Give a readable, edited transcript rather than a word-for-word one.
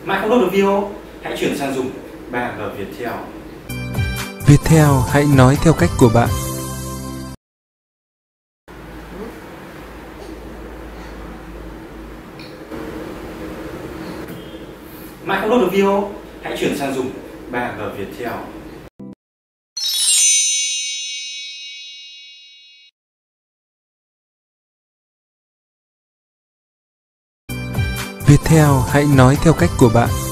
Mãi không load được video, hãy chuyển sang dùng 3G Viettel. Viettel, hãy nói theo cách của bạn. Mãi không load được video, hãy chuyển sang dùng 3G Viettel. Viettel, hãy nói theo cách của bạn.